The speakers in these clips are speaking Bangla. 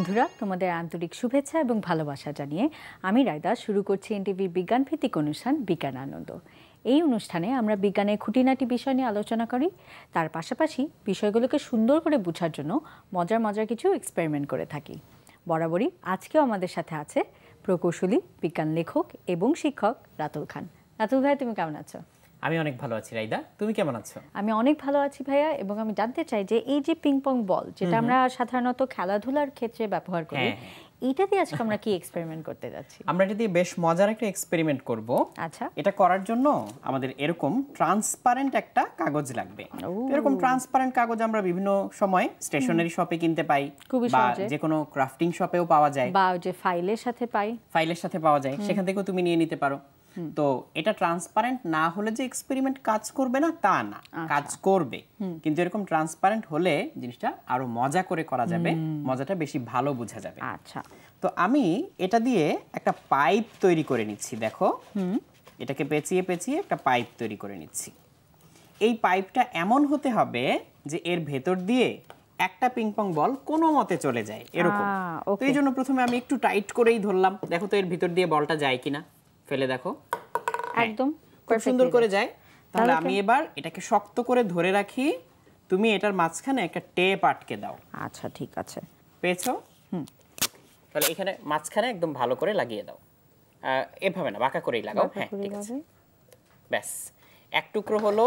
বন্ধুরা তোমাদের আন্তরিক শুভেচ্ছা এবং ভালোবাসা জানিয়ে আমি রায়দা শুরু করছি এনটিভির বিজ্ঞান ভিত্তিক অনুষ্ঠান বিজ্ঞান আনন্দ। এই অনুষ্ঠানে আমরা বিজ্ঞানের খুঁটিনাটি বিষয় নিয়ে আলোচনা করি, তার পাশাপাশি বিষয়গুলোকে সুন্দর করে বোঝার জন্য মজার মজার কিছু এক্সপেরিমেন্ট করে থাকি। বরাবরই আজকেও আমাদের সাথে আছে প্রকৌশলী, বিজ্ঞান লেখক এবং শিক্ষক রাতুল খান। রাতুল ভাই, তুমি কেমন আছো? আমি অনেক ভালো আছি রাইদা, তুমি কেমন আছো? আমি অনেক ভালো আছি ভাইয়া, এবং আমি জানতে চাই যে এই যে পিং পং বল যেটা আমরা সাধারণত খেলাধুলার ক্ষেত্রে ব্যবহার করি, এটা দিয়ে আজকে আমরা কি এক্সপেরিমেন্ট করতে যাচ্ছি? আমরা এটা দিয়ে বেশ মজার একটা এক্সপেরিমেন্ট করব। আচ্ছা, এটা করার জন্য আমাদের এরকম ট্রান্সপারেন্ট একটা কাগজ লাগবে। এরকম ট্রান্সপারেন্ট কাগজ আমরা বিভিন্ন সময় স্টেশনারি শপে কিনতে পাই, বা যে কোনো ক্রাফটিং শপেও পাওয়া যায়, বা যে ফাইলের সাথে পাওয়া যায়, সেখান থেকেও তুমি নিয়ে নিতে পারো। তো এটা ট্রান্সপারেন্ট না হলে যে এক্সপেরিমেন্ট কাজ করবে না তা না, কাজ করবে, কিন্তু এরকম ট্রান্সপারেন্ট হলে জিনিসটা আরো মজা করে করা যাবে, মজাটা বেশি ভালো বোঝা যাবে। আচ্ছা, তো আমি এটা দিয়ে একটা পাইপ তৈরি করে নিচ্ছি। দেখো, এটাকে পেঁচিয়ে পেঁচিয়ে একটা পাইপ তৈরি করে নিচ্ছি। এই পাইপটা এমন হতে হবে যে এর ভেতর দিয়ে একটা পিং পং বল কোনো মতে চলে যায়, এরকম। তো এই জন্য প্রথমে আমি একটু টাইট করেই ধরলাম। দেখো তো এর ভিতর দিয়ে বলটা যায় কিনা, ফেলে দেখো, একদম খুব সুন্দর করে যায়। তাহলে আমি এবার এটাকে শক্ত করে ধরে রাখি, তুমি এটার মাঝখানে একটা টেপ আটকে দাও। আচ্ছা, ঠিক আছে, পেয়েছো? তাহলে এখানে মাঝখানে একদম ভালো করে লাগিয়ে দাও, এভাবে না, বাঁকা করেই লাগাও। হ্যাঁ, ঠিক আছে, ব্যাস এক টুকরো হলো।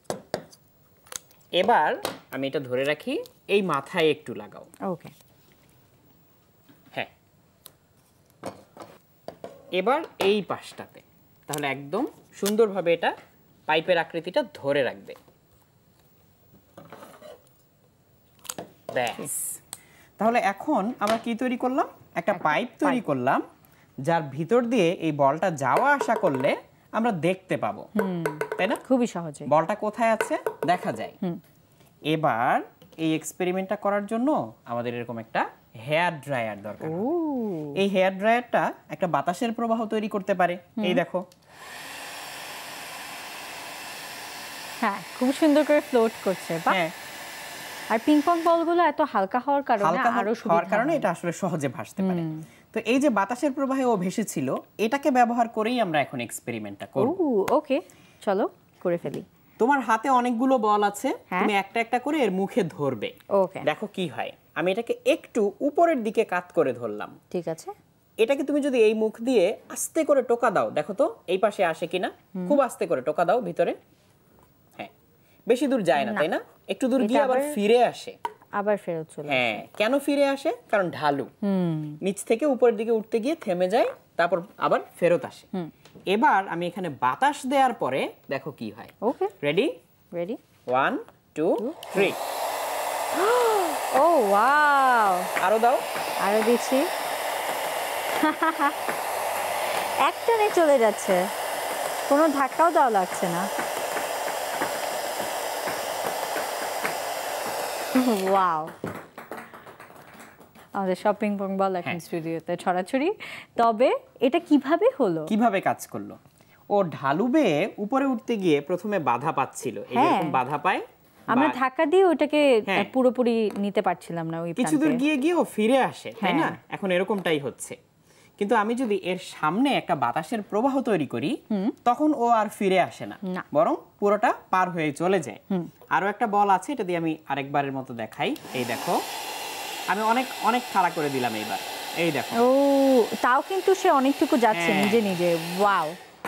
এবার আমি এটা ধরে রাখি, এই মাথায় একটু লাগাও। ওকে, হ্যাঁ, এবার এই পাশটাতে, তাহলে একদম সুন্দরভাবে এটা পাইপের আকৃতিটা ধরে রাখবে। ব্যাস, তাহলে এখন আমরা কি তৈরি করলাম? একটা পাইপ তৈরি করলাম, যার ভিতর দিয়ে এই বলটা যাওয়া আসা করলে আমরা দেখতে পাবো, তাই না? খুবই সহজে বলটা কোথায় আছে দেখা যায়। এবার এই এক্সপেরিমেন্টটা করার জন্য আমাদের এরকম একটা হেয়ার ড্রায়ার দরকার। এই হেয়ার ড্রায়ারটা একটা বাতাসের প্রবাহ তৈরি করতে পারে। এই দেখো, হ্যাঁ, খুব সুন্দর করে ফ্লোট করছে। হ্যাঁ, আর পিং পং বলগুলো এত হালকা হওয়ার কারণে এটা আসলে সহজে ভাসতে পারে। তো এই যে বাতাসের প্রবাহে ও ভেসেছিল, এটাকে ব্যবহার করেই আমরা এখন এক্সপেরিমেন্টটা করব। ওকে, চলো করে ফেলি। তোমার হাতে অনেকগুলো বল আছে, তুমি একটা একটা করে এর মুখে ধরবে। ওকে, দেখো কি হয়। আমি এটাকে একটু উপরের দিকে কাত করে ধরলাম। ঠিক আছে। এটাকে তুমি যদি এই মুখ দিয়ে আস্তে করে টোকা দাও, দেখো তো এই পাশে আসে কিনা। খুব আস্তে করে টোকা দাও ভিতরে। হ্যাঁ, বেশি দূর যায় না, তাই না? একটু দূর গিয়ে আবার ফিরে আসে, আবার ফেরত চলে আসে। হ্যাঁ, কেন ফিরে আসে? কারণ ঢালু, নিচ থেকে উপরের দিকে উঠতে গিয়ে থেমে যায়, তারপর আবার ফেরত আসে। এবার আমি এখানে বাতাস দেওয়ার পরে দেখো কি হয়। ওকে, রেডি? 1 2 3। ও ওয়াও, আরো দাও, আরো দিচ্ছি। একটানে চলে যাচ্ছে, কোনো ধাক্কাও দেওয়া লাগছে না। ওয়াও, আমাদের শপিং পং বল এখন স্টুডিওতে ছড়াছড়ি। তবে এটা কিভাবে হলো, কিভাবে কাজ করলো? ও ঢালু বেয়ে উপরে উঠতে গিয়ে প্রথমে বাধা পাচ্ছিল, এরকম বাধা পায়। আমরা ধাক্কা দিয়ে ওটাকে পুরোপুরি নিতে পারছিলাম না, ওই কিছু দূর গিয়ে গিয়ে ও ফিরে আসে, তাই না? এখন এরকমটাই হচ্ছে। কিন্তু আমি যদি এর সামনে একটা বাতাসের প্রবাহ তৈরি করি, তখন ও আর ফিরে আসে না, বরং পুরোটা পার হয়ে চলে যায়। আরো একটা বল আছে, এটা দিয়ে আমি আরেকবারের মতো দেখাই। এই দেখো, আমি অনেক অনেক খাড়া করে দিলাম এইবার। এই দেখো, ও তাও কিন্তু সে অনেকটুকু যাচ্ছে নিজে নিজে। ওয়াও,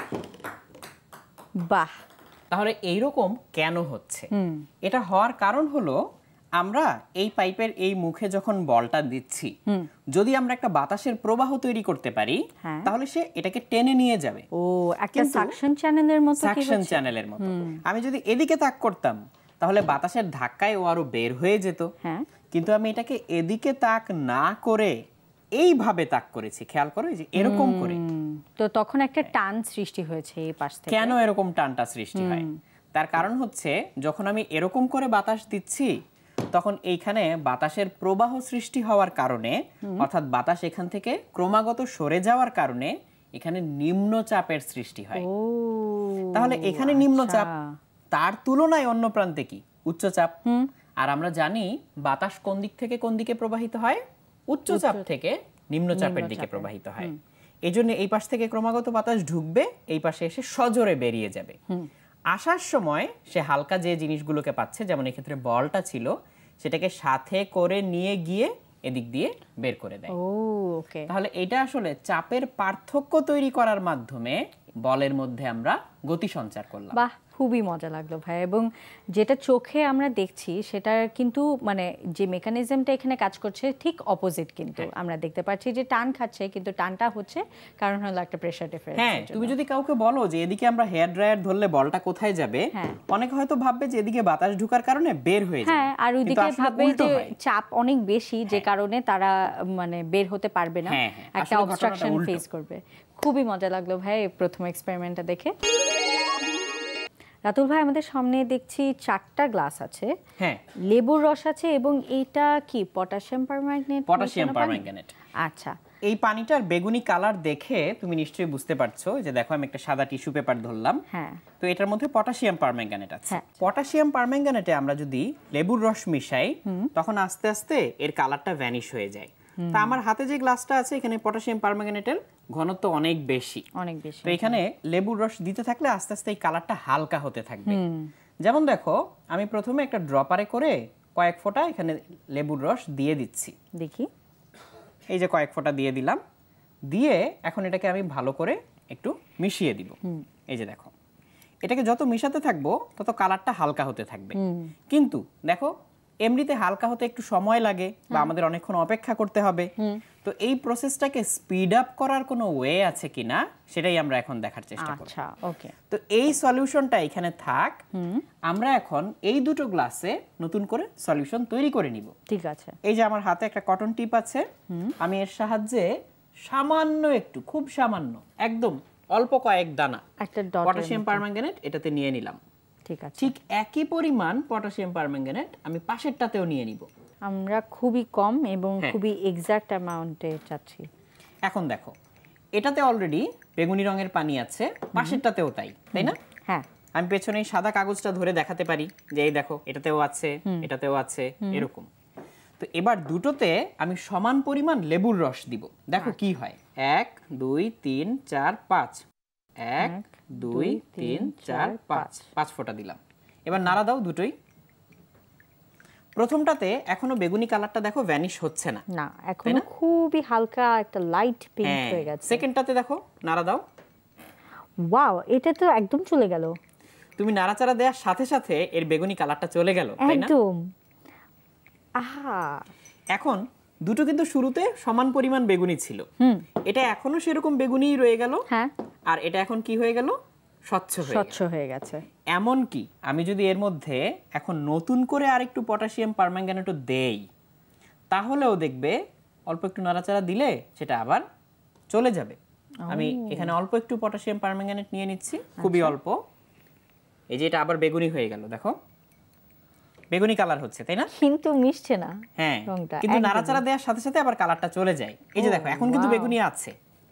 বাহ। তাহলে এইরকম কেন হচ্ছে? এটা হওয়ার কারণ হলো, আমরা এই পাইপের এই মুখে যখন বলটা দিচ্ছি, যদি আমরা একটা বাতাসের প্রবাহ তৈরি করতে পারি, তাহলে সে এটাকে টেনে নিয়ে যাবে। ও, একটা সাকশন চ্যানেলের মতো। সাকশন চ্যানেলের মতো। আমি যদি এদিকে তাক করতাম, তাহলে বাতাসের ধাক্কায় ও আরো বের হয়ে যেত। কিন্তু আমি এটাকে এদিকে তাক না করে এইভাবে তাক করেছি, খেয়াল করো, এই যে এরকম করে। তো তখন একটা টান সৃষ্টি হয়েছে এই পাশ থেকে। কেন এরকম টানটা সৃষ্টি হয়? তার কারণ হচ্ছে, যখন আমি এরকম করে বাতাস দিচ্ছি, তখন এইখানে বাতাসের প্রবাহ সৃষ্টি হওয়ার কারণে, অর্থাৎ বাতাস এখান থেকে ক্রমাগত সরে যাওয়ার কারণে এখানে নিম্নচাপের সৃষ্টি হয়। তাহলে এখানে নিম্নচাপ, তার তুলনায় অন্য প্রান্তে কি উচ্চচাপ। আর আমরা জানি বাতাস কোন দিক থেকে কোন দিকে প্রবাহিত হয়? উচ্চচাপ থেকে নিম্নচাপের দিকে প্রবাহিত হয়। এজন্য এই পাশ থেকে ক্রমাগত বাতাস ঢুকবে, এই পাশে এসে সজোরে বেরিয়ে যাবে। আসার সময় সে হালকা যে জিনিসগুলোকে পাচ্ছে, যেমন এক্ষেত্রে বলটা ছিল, সেটাকে সাথে করে নিয়ে গিয়ে এদিক দিয়ে বের করে দেয়। তাহলে এটা আসলে চাপের পার্থক্য তৈরি করার মাধ্যমে বলের মধ্যে আমরা গতি সঞ্চার করলাম। বাহ, খুবই মজা লাগলো ভাই। এবং যেটা চোখে আমরা দেখছি সেটা কিন্তু মানে যে মেকানিজমটা এখানে কাজ করছে ঠিক অপোজিট, কিন্তু আমরা দেখতে পাচ্ছি যে টান খাচ্ছে, কিন্তু টানটা হচ্ছে কারণ হলো একটা প্রেসার ডিফারেন্স। হ্যাঁ, তুমি যদি কাউকে বলো যে এদিকে আমরা হেয়ার ড্রায়ার ধরলে বলটা কোথায় যাবে, অনেকে হয়তো ভাববে যে এদিকে বাতাস ঢোকার কারণে বের হয়ে যাবে। হ্যাঁ, আর ওইদিকে ভাববে যে চাপ অনেক বেশি, যে কারণে তারা মানে বের হতে পারবে না, একটা অবস্ট্রাকশন ফেস করবে। খুবই মজা লাগলো ভাই প্রথম এক্সপেরিমেন্টটা দেখে। রাতুল ভাই, আমাদের সামনে দেখছি 4টা গ্লাস আছে। হ্যাঁ, লেবুর রস আছে এবং এইটা কি পটাশিয়াম পারম্যাঙ্গানেট? Potassium permanganate. আচ্ছা, এই পানিটার বেগুনি কালার দেখে তুমি নিশ্চয়ই বুঝতে পারছো যে দেখো আমি একটা সাদা টিস্যু পেপার ধরলাম। হ্যাঁ, তো এটার মধ্যে পটাশিয়াম পারম্যাঙ্গানেট আছে। পটাশিয়াম পারম্যাঙ্গানেটে আমরা যদি লেবুর রস মিশাই, তখন আস্তে আস্তে এর কালারটা ভ্যানিশ হয়ে যায়। তা আমার হাতে যে গ্লাসটা আছে, এখানে পটাশিয়াম পারম্যাঙ্গানেটের ঘনত্ব অনেক বেশি। তো এখানে লেবুর রস দিতে থাকলে আস্তে আস্তে এই কালারটা হালকা হতে থাকবে। যেমন দেখো, আমি প্রথমে একটা ড্রপারে করে কয়েক ফোঁটা এখানে লেবুর রস দিয়ে দিচ্ছি। দেখি, এই যে কয়েক ফোঁটা দিয়ে দিলাম, দিয়ে এখন এটাকে আমি ভালো করে একটু মিশিয়ে দিব। এই যে দেখো, এটাকে যত মিশাতে থাকবো তত কালারটা হালকা হতে থাকবে। কিন্তু দেখো, এমনিতে হালকা হতে একটু সময় লাগে বা আমাদের অনেকক্ষণ অপেক্ষা করতে হবে। তো এই প্রসেসটাকে স্পিড আপ করার কোনো ওয়ে আছে কিনা সেটাই আমরা এখন দেখার চেষ্টা করব। আচ্ছা, ওকে। তো এই সলিউশনটা এখানে থাক, আমরা এখন এই দুটো গ্লাসে নতুন করে সলিউশন তৈরি করে নিব। ঠিক আছে। এই যে আমার হাতে একটা কটন টিপ আছে, আমি এর সাহায্যে সামান্য একটু, খুব সামান্য, একদম অল্প কয়েক দানা পটাশিয়াম পারম্যাঙ্গানেট এটাতে নিয়ে নিলাম। ঠিক আছে। ঠিক একই পরিমাণ পটাশিয়াম পারম্যাঙ্গানেট আমি পাশেরটাতেও নিয়ে নিব। আমরা খুবই কম এবং খুবই এক্সাক্ট অ্যামাউন্টে চাচ্ছি। এখন দেখো, এটাতে অলরেডি বেগুনি রঙের পানি আছে, পাশেরটাতেও তাই, তাই না? হ্যাঁ, আমি পেছনে সাদা কাগজটা ধরে দেখাতে পারি যে এই দেখো, এটাতেও আছে, এটাতেও আছে, এরকম। তো এবার দুটোতে আমি সমান পরিমাণ লেবুর রস দিব, দেখো কি হয়। 1 2 3 4 5, 1 2 3 4 5, 5 ফোঁটা দিলাম। এবার নাড়া দাও দুটোই। প্রথমটাতে এখনো বেগুনি কালারটা দেখো ভ্যানিশ হচ্ছে না, না, এখনো খুবই হালকা একটা লাইট পিঙ্ক হয়ে গেছে। সেকেন্ডটাতে দেখো, নাড়া দাও। ওয়াও, এটা তো একদম চলে গেল। তুমি নাড়াচাড়া দেওয়ার সাথে সাথে এর বেগুনি কালারটা চলে গেল, তাই না? একদম। আহা, এখন দুটো কিন্তু শুরুতে সমান পরিমাণ বেগুনি ছিল, এটা এখনো সেরকম বেগুনিই রয়ে গেল। হ্যাঁ, আর এটা এখন কি হয়ে গেল? স্বচ্ছ হয়ে গেছে। এমন কি আমি যদি এর মধ্যে এখন নতুন করে আরেকটু পটাশিয়াম পারম্যাঙ্গানেটও দেই, তাহলেও দেখবে অল্প একটু নাড়াচাড়া দিলে সেটা আবার চলে যাবে। আমি এখানে অল্প একটু পটাশিয়াম পারম্যাঙ্গানেট নিয়ে নিচ্ছি, খুবই অল্প। এই যে এটা আবার বেগুনি হয়ে গেল, দেখো বেগুনি কালার হচ্ছে, তাই না? কিন্তু মিশছে না। হ্যাঁ, কিন্তু নাড়াচাড়া দেওয়ার সাথে সাথে আবার কালারটা চলে যায়। এই যে দেখো, এখন কিন্তু বেগুনি আছে,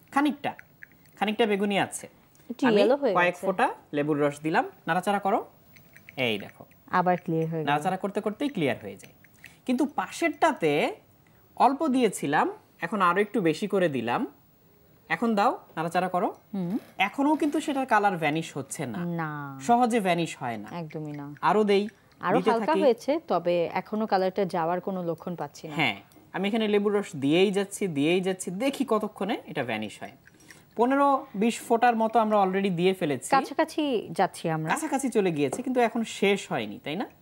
খানিকটা বেগুনি আছে। আমি কয়েক ফোঁটা লেবুর রস দিলাম, নাড়াচাড়া করো। এই দেখো, আবার ক্লিয়ার হয়ে গেল। নাড়াচাড়া করতে করতেই ক্লিয়ার হয়ে যায়। কিন্তু পাশেরটাতে অল্প দিয়েছিলাম, এখন আরো একটু বেশি করে দিলাম। এখন দাও, নাড়াচাড়া করো। এখনো কিন্তু সেটার কালার ভ্যানিশ হচ্ছে না, সহজে ভ্যানিশ হয় না, একদমই না। আরো দেই, আরো হালকা হয়েছে, তবে এখনো কালারটা যাওয়ার কোনো লক্ষণ পাচ্ছি না। হ্যাঁ, আমি এখানে লেবুর রস দিয়েই যাচ্ছি, দেখি কতক্ষণে এটা ভ্যানিশ হয়। 15-20 ফোঁটার মতো আমরা অলরেডি দিয়ে ফেলেছি, কাছাকাছি যাচ্ছি আমরা, কাছাকাছি চলে গিয়েছে, কিন্তু এখন শেষ হয়নি, তাই না?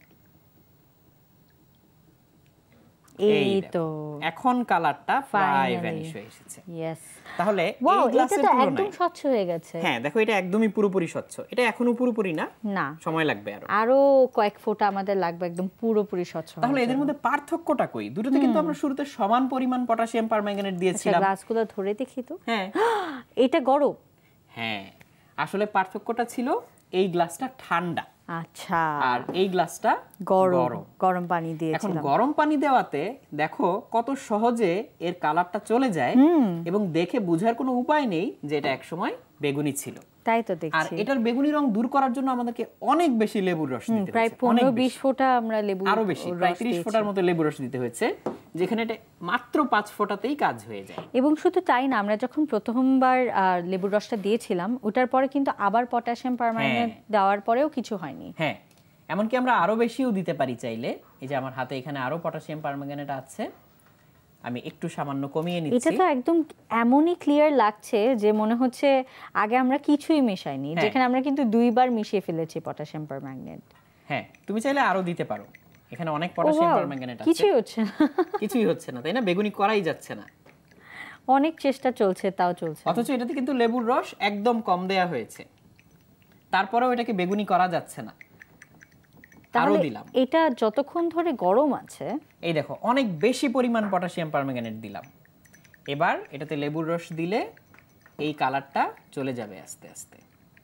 এই তো এখন কালারটা প্রায় ভ্যানিশ হয়ে এসেছে। ইয়েস, তাহলে এই গ্লাসের তুলনায় একদম স্বচ্ছ হয়ে গেছে। হ্যাঁ, দেখো এটা একদমই পুরোপুরি স্বচ্ছ। এটা এখনো পুরোপুরি না, সময় লাগবে, আরো কয়েক ফোঁটা আমাদের লাগবে একদম পুরোপুরি স্বচ্ছ। তাহলে এদের মধ্যে পার্থক্যটা কই? দুটোতে কিন্তু আমরা শুরুতে সমান পরিমাণ পটাশিয়াম পারম্যাঙ্গানেট দিয়েছিলাম। গ্লাসগুলো ধরে দেখি তো। হ্যাঁ, এটা গরম। হ্যাঁ, আসলে পার্থক্যটা ছিল এই গ্লাসটা ঠান্ডা, আচ্ছা, আর এই গ্লাসটা গরম পানি দিয়েছিলাম। এখন গরম পানি দেওয়াতে দেখো কত সহজে এর কালারটা চলে যায়, এবং দেখে বোঝার কোনো উপায় নেই যে এটা একসময় বেগুনি ছিল। তাই তো আর দেখছি। এটার বেগুনি রং দূর করার জন্য আমাদেরকে অনেক বেশি লেবুর রস দিতে হয়েছে, প্রায় 15-20 ফোঁটা আমরা লেবু আরো বেশি, প্রায় 30 ফোঁটার মতো লেবুর রস দিতে হয়েছে, যেখানে এটা মাত্র 5 ফোঁটাতেই কাজ হয়ে যায়। এবং শুধু তাই না, আমরা যখন প্রথমবার লেবুর রসটা দিয়েছিলাম ওটার পরে কিন্তু আবার পটাশিয়াম পারম্যাঙ্গানেট দেওয়ার পরেও কিছু হয়নি। হ্যাঁ, এমনকি আমরা আরো বেশিও দিতে পারি চাইলে। এই যে আমার হাতে এখানে আরো পটাশিয়াম পারম্যাঙ্গানেট আছে, আমি একটু সামান্য কমিয়ে নিচ্ছি। এটা তো একদম এমনই ক্লিয়ার লাগছে যে মনে হচ্ছে আগে আমরা কিছুই মেশাইনি, যেখানে আমরা কিন্তু 2 বার মিশিয়ে ফেলেছি পটাশিয়াম পারম্যাঙ্গানেট। হ্যাঁ, তুমি চাইলে আরো দিতে পারো, এখানে অনেক পটাশিয়াম পারম্যাঙ্গানেট আছে। কিছুই হচ্ছে না, কিছুই হচ্ছে না, তাই না? বেগুনি করাই যাচ্ছে না। অনেক চেষ্টা চলছে, তাও চলছে। অথচ এটাতে কিন্তু লেবুর রস একদম কম দেয়া হয়েছে, তারপরেও এটাকে বেগুনি করা যাচ্ছে না। আরো দিলাম। এটা যতক্ষণ ধরে গরম আছে, এই দেখো অনেক বেশি পরিমাণ পটাশিয়াম পারম্যাঙ্গানেট দিলাম। এবার এটাতে লেবুর রস দিলে এই কালারটা চলে যাবে আস্তে আস্তে।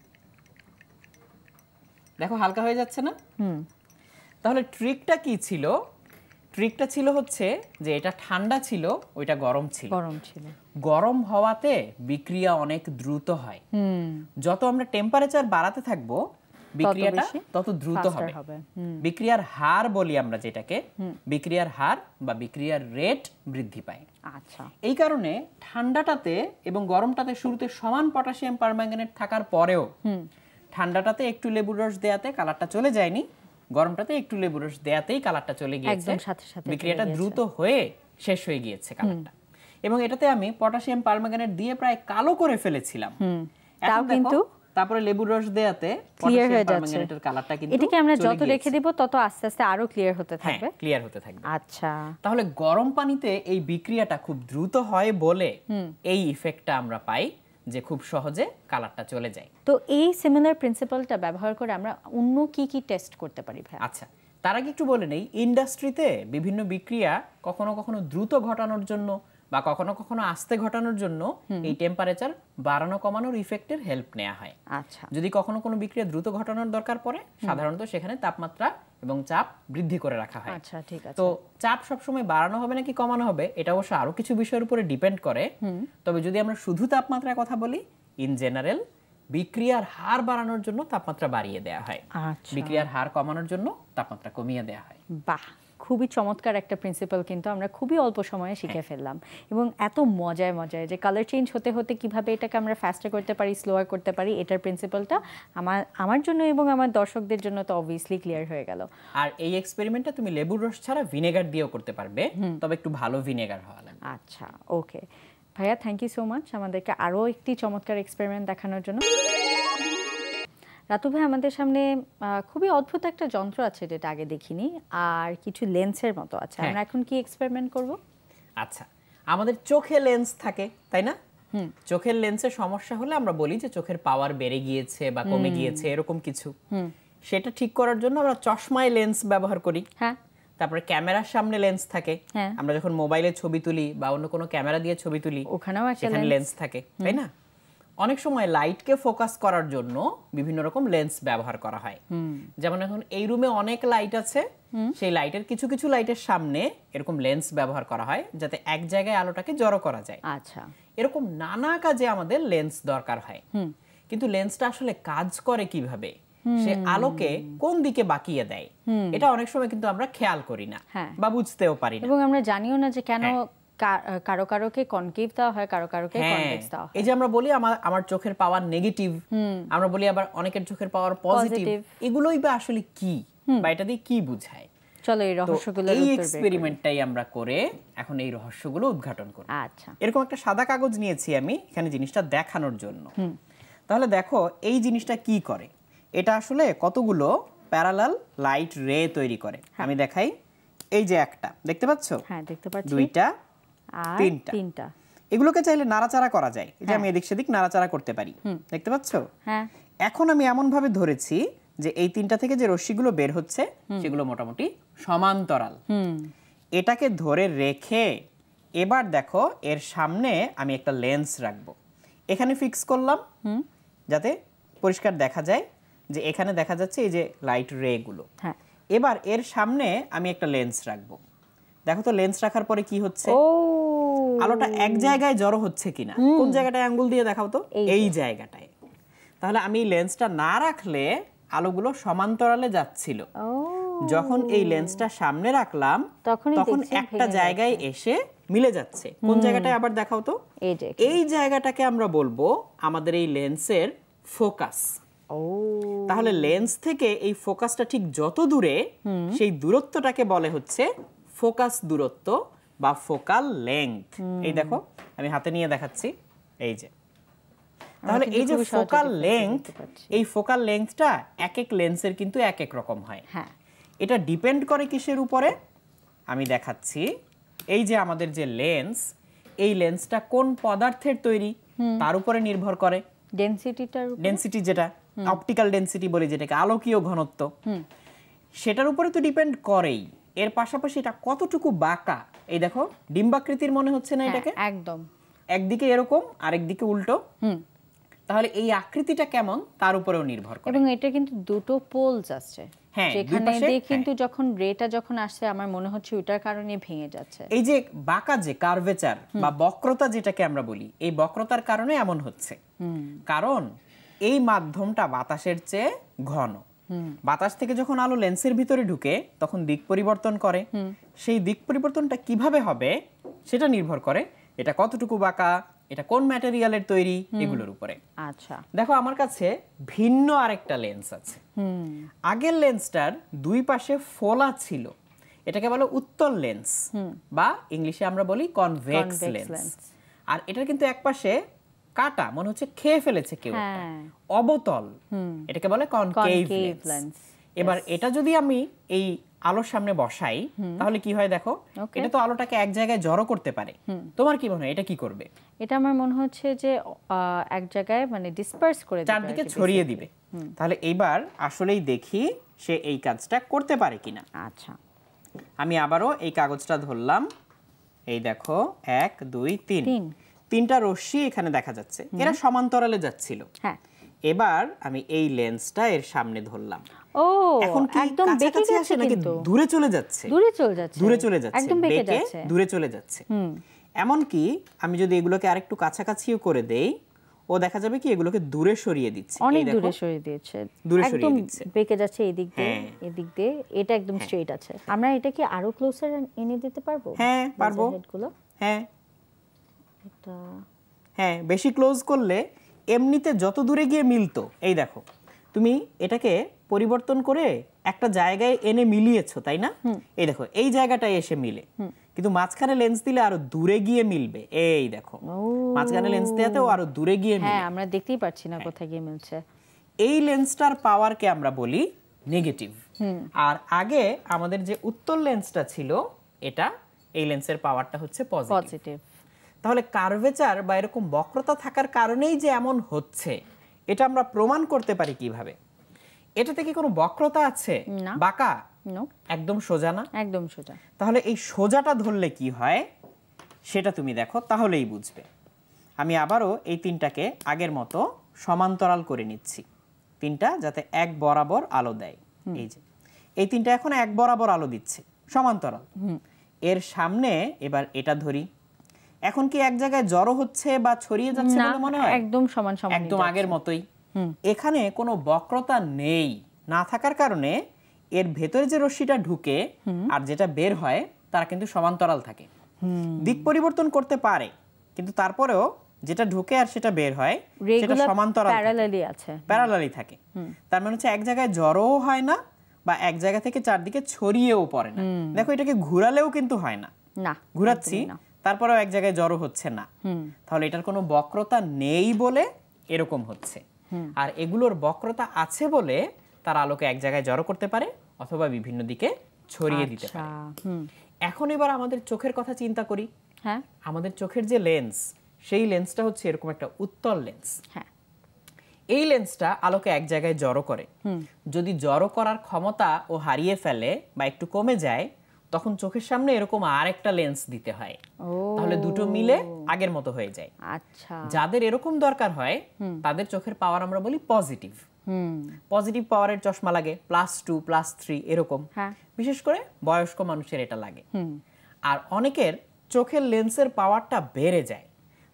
দেখো হালকা হয়ে যাচ্ছে না? তাহলে ট্রিকটা কি ছিল? ট্রিকটা ছিল হচ্ছে যে এটা ঠান্ডা ছিল, ওইটা গরম ছিল। গরম হওয়াতে বিক্রিয়া অনেক দ্রুত হয়। যত আমরা টেম্পারেচার বাড়াতে থাকবো বিক্রিয়াটা তত দ্রুত হবে। বিক্রিয়ার হার বলি আমরা যেটাকে, বিক্রিয়ার হার বা বিক্রিয়ার রেট বৃদ্ধি পায়। আচ্ছা, এই কারণে ঠান্ডাটাতে এবং গরমটাতে শুরুতে সমান পটাশিয়াম পারম্যাঙ্গানেট থাকার পরেও ঠান্ডাটাতে একটু লেবুর রস দেয়াতে কালারটা চলে যায়নি, গরমটাতে একটু লেবুর রস দেয়াতেই কালারটা চলে গিয়েছে, বিক্রিয়াটা দ্রুত হয়ে শেষ হয়ে গিয়েছে কালারটা। এবং এটাতে আমি পটাশিয়াম পারম্যাঙ্গানেট দিয়ে প্রায় কালো করে ফেলেছিলাম, এখন কিন্তু তারপরে লেবুর রস দেয়াতে ক্লিয়ার হয়ে যাচ্ছে পারম্যাঙ্গানেটের কালারটা কিন্তু এটাকে আমরা যত রেখে দেব তত আস্তে আস্তে আরো ক্লিয়ার হতে থাকবে। হ্যাঁ, ক্লিয়ার হতে থাকবে। আচ্ছা, তাহলে গরম পানিতে এই বিক্রিয়াটা খুব দ্রুত হয় বলে এই ইফেক্টটা আমরা পাই যে খুব সহজে কালারটা চলে যায়। তো এই সিমিলার প্রিন্সিপালটা ব্যবহার করে আমরা অন্য কি কি টেস্ট করতে পারি ভাই? আচ্ছা, তার আগে একটু বলে নেই, ইন্ডাস্ট্রিতে বিভিন্ন বিক্রিয়া কখনো কখনো দ্রুত ঘটানোর জন্য বা কখনো কখনো আস্তে ঘটানোর জন্য এই টেম্পারেচার বাড়ানো কমানোর ইফেক্টের হেল্প নেওয়া হয়। আচ্ছা, যদি কখনো কোনো বিক্রিয়া দ্রুত ঘটানোর দরকার পড়ে, সাধারণত সেখানে তাপমাত্রা এবং চাপ বৃদ্ধি করে রাখা হয়। আচ্ছা, ঠিক আছে। তো চাপ সবসময় বাড়ানো হবে নাকি কমানো হবে এটা অবশ্য আরো কিছু বিষয়ের উপরে ডিপেন্ড করে। তবে যদি আমরা শুধু তাপমাত্রার কথা বলি, ইন জেনারেল বিক্রিয়ার হার বাড়ানোর জন্য তাপমাত্রা বাড়িয়ে দেওয়া হয়, বিক্রিয়ার হার কমানোর জন্য তাপমাত্রা কমিয়ে দেওয়া হয়। বাহ, খুবই চমৎকার একটা প্রিন্সিপাল কিন্তু আমরা খুবই অল্প সময়ে শিখে ফেললাম। এবং এত মজায় মজায় যে কালার চেঞ্জ হতে হতে কিভাবে এটাকে আমরা ফাস্টার করতে পারি, স্লোয়ার করতে পারি, এটার প্রিন্সিপালটা আমার জন্য এবং আমার দর্শকদের জন্য তো অবভিয়াসলি ক্লিয়ার হয়ে গেল। আর এই এক্সপেরিমেন্টটা তুমি লেবুর রস ছাড়া ভিনেগার দিয়েও করতে পারবে, তবে একটু ভালো ভিনেগার হওয়া লাগবে। আচ্ছা, ওকে ভাইয়া, থ্যাংক ইউ সো মাচ আমাদেরকে আরও একটি চমৎকার এক্সপেরিমেন্ট দেখানোর জন্য। রাতু ভাই, আমাদের সামনে খুবই অদ্ভুত একটা যন্ত্র আছে যেটা আগে দেখিনি, আর কিছু লেন্সের মতো আছে। আমরা এখন কি এক্সপেরিমেন্ট করব? আচ্ছা, আমাদের চোখে লেন্স থাকে তাই না? চোখের লেন্সের সমস্যা হলে আমরা বলি যে চোখের পাওয়ার বেড়ে গিয়েছে বা কমে গিয়েছে, এরকম কিছু। সেটা ঠিক করার জন্য আমরা চশমায় লেন্স ব্যবহার করি। হ্যাঁ, তারপরে ক্যামেরার সামনে লেন্স থাকে। আমরা যখন মোবাইলে ছবি তুলি বা অন্য কোনো ক্যামেরা দিয়ে ছবি তুলি, ওখানেও একটা লেন্স থাকে তাই না? অনেক সময় লাইটকে ফোকাস করার জন্য বিভিন্ন রকম লেন্স ব্যবহার করা হয়। যেমন এখন এই রুমে অনেক লাইট আছে, সেই লাইটের কিছু কিছু লাইটের সামনে এরকম লেন্স ব্যবহার করা হয় যাতে এক জায়গায় আলোটাকে জড়ো করা যায়। আচ্ছা, এরকম নানা কাজে আমাদের লেন্স দরকার হয়। কিন্তু লেন্সটা আসলে কাজ করে কিভাবে, সে আলোকে কোন দিকে বাঁকিয়ে দেয়, এটা অনেক সময় কিন্তু আমরা খেয়াল করি না বা বুঝতেও পারি না, এবং আমরা জানিও না যে কেন কারো কারোকে কনকেভ দেওয়া হয়, কারো কারোকে কনভেক্স দেওয়া হয়। এই যে আমরা বলি আমার চোখের পাওয়ার নেগেটিভ, আমরা বলি আবার অনেকের চোখের পাওয়ার পজিটিভ, এগুলোই বা আসলে কি বা এটা দিয়ে কি বোঝায়? চলো এই রহস্যগুলো, এই এক্সপেরিমেন্টটাই আমরা করে এখন এই রহস্যগুলো উদ্ঘাটন করব। আচ্ছা, এরকম একটা সাদা কাগজ নিয়েছি আমি এখানে জিনিসটা দেখানোর জন্য। তাহলে দেখো এই জিনিসটা কি করে। এটা আসলে কতগুলো প্যারালাল লাইট রে তৈরি করে। আমি দেখাই, এই যে একটা দেখতে পাচ্ছো? হ্যাঁ, দেখতে পাচ্ছি। দুইটা, আর তিনটা। এগুলোকে চাইলে নাড়াচাড়া করা যায়। এই যে আমি এদিক সেদিক নাড়াচাড়া করতে পারি, দেখতে পাচ্ছো? হ্যাঁ। এখন আমি এমন ভাবে ধরেছি যে এই তিনটা থেকে যে রশ্মিগুলো বের হচ্ছে সেগুলো মোটামুটি সমান্তরাল। এটাকে ধরে রেখে এবার দেখো এর সামনে আমি একটা লেন্স রাখবো, এখানে ফিক্স করলাম যাতে পরিষ্কার দেখা যায় যে এখানে দেখা যাচ্ছে এই যে লাইট রে গুলো। এবার এর সামনে আমি একটা লেন্স রাখবো, দেখো তো লেন্স রাখার পরে কি হচ্ছে, আলোটা এক জায়গায় জড়ো হচ্ছে কিনা। কোন জায়গাটায় আঙ্গুল দিয়ে দেখাও তো, এই জায়গাটায়। তাহলে আমি লেন্সটা না রাখলে আলোগুলো সমান্তরালে যাচ্ছিল। যখন এই লেন্সটা সামনে রাখলাম তখন একটা জায়গায় এসে মিলে যাচ্ছে। কোন জায়গাটায় আবার দেখাও তো। এই জায়গাটাকে আমরা বলবো আমাদের এই লেন্সের ফোকাস। তাহলে লেন্স থেকে এই ফোকাসটা ঠিক যত দূরে, সেই দূরত্বটাকে বলে হচ্ছে ফোকাস দূরত্ব বা ফোকাল লেংথ। এই দেখো আমি হাতে নিয়ে দেখাচ্ছি, এই যে। তাহলে এই যে ফোকাল লেংথ, এই ফোকাল লেংথটা এক এক লেন্সের কিন্তু এক এক রকম হয়। এটা ডিপেন্ড করে কিসের উপরে আমি দেখাচ্ছি। এই যে আমাদের যে লেন্স, এই লেন্সটা কোন পদার্থের তৈরি তার উপরে নির্ভর করে। ডেনসিটি, যেটা অপটিক্যাল ডেনসিটি বলি, যেটাকে আলোকীয় ঘনত্ব, সেটার উপরে তো ডিপেন্ড করেই। এর পাশাপাশি এটা কতটুকু বাঁকা, এই দেখো ডিম্বাকৃতির মনে হচ্ছে না এটাকে? একদম, একদিকে এরকম আরেকদিকে উল্টো। তাহলে এই আকৃতিটা কেমন তার উপরেও নির্ভর করে। এবং এটা কিন্তু দুটো পোলস আছে, যেখানে দিয়ে কিন্তু যখন রেটা যখন আসছে আমার মনে হচ্ছে ওটার কারণে ভেঙে যাচ্ছে। এই যে বাঁকা যে কার্ভেচার বা বক্রতা যেটাকে আমরা বলি, এই বক্রতার কারণে এমন হচ্ছে। কারণ এই মাধ্যমটা বাতাসের চেয়ে ঘন। বাতাস থেকে যখন আলো লেন্সের ভিতরে ঢুকে তখন দিক পরিবর্তন করে। সেই দিক পরিবর্তনটা কিভাবে হবে সেটা নির্ভর করে এটা কতটুকু বাঁকা, এটা কোন ম্যাটেরিয়ালের তৈরি, এগুলোর উপরে। আচ্ছা, দেখো আমার কাছে ভিন্ন আরেকটা লেন্স আছে। আগের লেন্সটার দুই পাশে ফোলা ছিল, এটাকে বলে উত্তল লেন্স বা ইংলিশে আমরা বলি কনভেক্স লেন্স। আর এটার কিন্তু এক পাশে কাটা, মনে হচ্ছে খেয়ে ফেলেছে কেউ, অবতল, এটাকে বলে কনকেভ লেন্স। এবার এটা যদি আমি এই আলোর সামনে বসাই তাহলে কি হয় দেখো, এটা তো আলোটাকে এক জায়গায় জড়ো করতে পারে। তোমার কি মনে হয় এটা কি করবে? এটা আমার মনে হচ্ছে যে এক জায়গায় মানে ডিসপার্স করে দিবে, চারদিকে ছড়িয়ে দিবে। তাহলে এইবার আসলেই দেখি সে এই কাজটা করতে পারে কিনা। আচ্ছা, আমি আবারও এই কাগজটা ধরলাম, এই দেখো 1 2 3 তিনটা রশ্মি এখানে দেখা যাচ্ছে, এরা সমান্তরালে যাচ্ছিল। এবার আমি এই লেন্সটা এর সামনে ধরলাম। এখন কি একদম বেঁকে যাচ্ছে নাকি দূরে চলে যাচ্ছে? দূরে চলে যাচ্ছে, একদম বেঁকে যাচ্ছে, দূরে চলে যাচ্ছে। এমন কি আমি যদি এগুলোকে আরেকটু কাছাকাছিও করে দেই, ও দেখা যাবে কি এগুলোকে দূরে সরিয়ে দিচ্ছে। অনেক দূরে সরিয়ে দিয়েছে, দূরে সরিয়ে দিচ্ছে, বেঁকে যাচ্ছে এদিক দিয়ে এদিক দিয়ে, এটা একদম স্ট্রেট আছে। আমরা এটা কি আরো ক্লোজার এনে দিতে পারবো? হ্যাঁ পারবো। হ্যাঁ, বেশি ক্লোজ করলে এমনিতে যত দূরে গিয়ে মিলতো, এই দেখো তুমি এটাকে পরিবর্তন করে একটা জায়গায় এনে মিলিয়েছো, তাই না? এই দেখো এই জায়গাটায় এসে মিলে, কিন্তু মাঝখানে লেন্স দিলে আরো দূরে গিয়ে মিলবে। এই দেখো মাঝখানে লেন্স দেওয়াতেও আরো দূরে গিয়ে মিলে। হ্যাঁ, আমরা দেখতেই পাচ্ছি না কোথায় গিয়ে মিলছে। এই লেন্সটার পাওয়ারকে আমরা বলি নেগেটিভ। আর আগে আমাদের যে উত্তল লেন্সটা ছিল, এটা এই লেন্সের পাওয়ারটা হচ্ছে পজিটিভ। তাহলে কার্ভেচার বা এরকম বক্রতা থাকার কারণেই যে এমন হচ্ছে, এটা আমরা প্রমাণ করতে পারি কিভাবে? এটাতে কি কোনো বক্রতা আছে? বাঁকা? একদম সোজা না, একদম সোজা। তাহলে এই সোজাটা ধরলে কি হয় সেটা তুমি দেখো, তাহলেই বুঝবে। আমি আবারও এই তিনটাকে আগের মতো সমান্তরাল করে নিচ্ছি, তিনটা যাতে এক বরাবর আলো দেয়। এই যে এই তিনটা এখন এক বরাবর আলো দিচ্ছে, সমান্তরাল। এর সামনে এবার এটা ধরি, এখন কি এক জায়গায় জড়ো হচ্ছে বা ছড়িয়ে যাচ্ছে বলে মনে হয়? একদম সমান সমান, একদম আগের মতোই। এখানে কোনো বক্রতা নেই, না থাকার কারণে এর ভেতরে যে রশ্মিটা ঢুকে আর যেটা বের হয় তারা কিন্তু সমান্তরাল থাকে। দিক পরিবর্তন করতে পারে, কিন্তু তারপরেও যেটা ঢুকে আর সেটা বের হয় সেটা সমান্তরাল, প্যারালালি থাকে। তার মানে হচ্ছে এক জায়গায় জড়োও হয় না বা এক জায়গা থেকে চারদিকে ছড়িয়েও পড়ে না। দেখো এটাকে ঘোরালেও কিন্তু হয় না, ঘোরাচ্ছি তারপরেও এক জায়গায় জড়ো হচ্ছে না। তাহলে এটার কোনো বক্রতা নেই বলে এরকম হচ্ছে। আর এগুলোর বক্রতা আছে বলে তার আলোকে এক জায়গায় জড়ো করতে পারে অথবা বিভিন্ন দিকে ছড়িয়ে দিতে পারে। এখন এবার আমাদের চোখের কথা চিন্তা করি। আমাদের চোখের যে লেন্স, সেই লেন্সটা হচ্ছে এরকম একটা উত্তল লেন্স। এই লেন্সটা আলোকে এক জায়গায় জড়ো করে। যদি জড়ো করার ক্ষমতা ও হারিয়ে ফেলে বা একটু কমে যায়, তখন চোখের সামনে এরকম আরেকটা লেন্স দিতে হয়, তাহলে দুটো মিলে আগের মতো হয়ে যায়। আচ্ছা, যাদের এরকম দরকার হয় তাদের চোখের পাওয়ার আমরা বলি পজিটিভ। পজিটিভ পাওয়ারের চশমা লাগে, +2 +3 এরকম। বিশেষ করে বয়স্ক মানুষের এটা লাগে। আর অনেকের চোখের লেন্সের পাওয়ারটা বেড়ে যায়,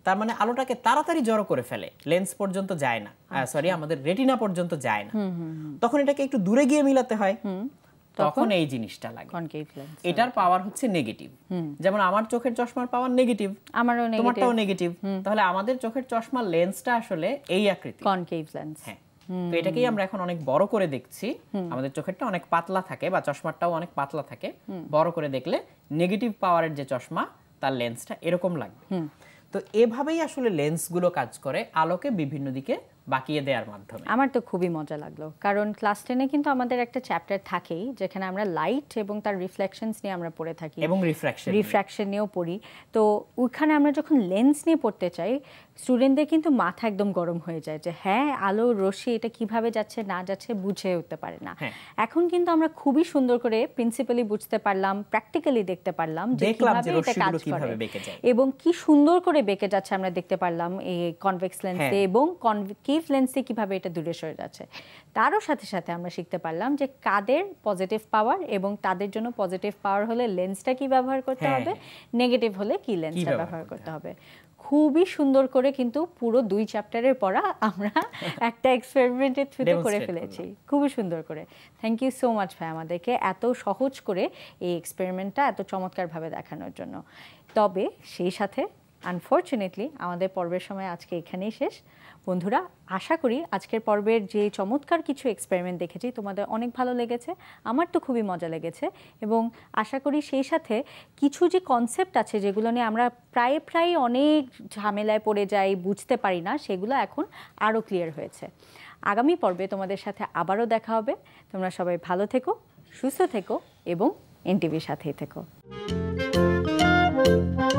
তার মানে আলোটাকে তাড়াতাড়ি জড়ো করে ফেলে, লেন্স পর্যন্ত যায় না, সরি আমাদের রেটিনা পর্যন্ত যায় না, তখন এটাকে একটু দূরে গিয়ে মিলাতে হয়, তখন এই জিনিসটা লাগে। এটার পাওয়ার হচ্ছে নেগেটিভ। যেমন আমার চোখের চশমার পাওয়ার নেগেটিভ, আমারও নেগেটিভ, তোমারটাও নেগেটিভ, তাহলে আমাদের চোখের চশমার লেন্সটা আসলে এই আকৃতি, কনকেভ লেন্স। হ্যাঁ, তো এটাকেই আমরা এখন অনেক বড় করে দেখছি। আমাদের চোখেরটা অনেক পাতলা থাকে বা চশমাটাও অনেক পাতলা থাকে, বড় করে দেখলে নেগেটিভ পাওয়ারের যে চশমা তার লেন্সটা এরকম লাগবে। তো এভাবেই আসলে লেন্সগুলো কাজ করে, আলোকে বিভিন্ন দিকে বাকিয়ে দেওয়ার মাধ্যমে। আমার তো খুবই মজা লাগলো, কারণ ক্লাস 10-এ কিন্তু আমাদের একটা চ্যাপ্টার থাকেই যেখানে আমরা লাইট এবং তার রিফ্লেকশনস নিয়ে আমরা পড়ে থাকি, এবং রিফ্র্যাকশন নিয়েও পড়ি। তো ওইখানে আমরা যখন লেন্স নিয়ে পড়তে চাই, স্টুডেন্টদের কিন্তু মাথা একদম গরম হয়ে যায় যে হ্যাঁ, আলো রশ্মি এটা কিভাবে যাচ্ছে না যাচ্ছে বুঝে উঠতে পারে না। এখন কিন্তু আমরা খুবই সুন্দর করে প্রিন্সিপালি বুঝতে পারলাম, প্র্যাকটিক্যালি দেখতে পারলাম যে কিভাবে এটা কাজ করে এবং কি সুন্দর করে বেঁকে যাচ্ছে আমরা দেখতে পারলাম এই কনভেক্স লেন্সে, এবং কনকেভ লেন্সে কিভাবে এটা দূরে সরে যাচ্ছে। তারও সাথে সাথে আমরা শিখতে পারলাম যে কাদের পজিটিভ পাওয়ার এবং তাদের জন্য পজিটিভ পাওয়ার হলে লেন্সটা কি ব্যবহার করতে হবে, নেগেটিভ হলে কি লেন্সটা ব্যবহার করতে হবে। খুবই সুন্দর করে কিন্তু পুরো 2 চ্যাপ্টারের পড়া আমরা একটা এক্সপেরিমেন্টের থ্রুতে করে ফেলেছি, খুবই সুন্দর করে। থ্যাংক ইউ সো মাচ ভাই আমাদেরকে এত সহজ করে এই এক্সপেরিমেন্টটা এত চমৎকারভাবে দেখানোর জন্য। তবে সেই সাথে আনফর্চুনেটলি আমাদের পর্বের সময় আজকে এখানেই শেষ। বন্ধুরা, আশা করি আজকের পর্বের যে চমৎকার কিছু এক্সপেরিমেন্ট দেখেছি তোমাদের অনেক ভালো লেগেছে, আমার তো খুবই মজা লেগেছে, এবং আশা করি সেই সাথে কিছু যে কনসেপ্ট আছে যেগুলো নিয়ে আমরা প্রায় অনেক ঝামেলায় পড়ে যাই, বুঝতে পারি না, সেগুলো এখন আরও ক্লিয়ার হয়েছে। আগামী পর্বে তোমাদের সাথে আবারও দেখা হবে। তোমরা সবাই ভালো থেকো, সুস্থ থেকো এবং এনটিভির সাথেই থেকো।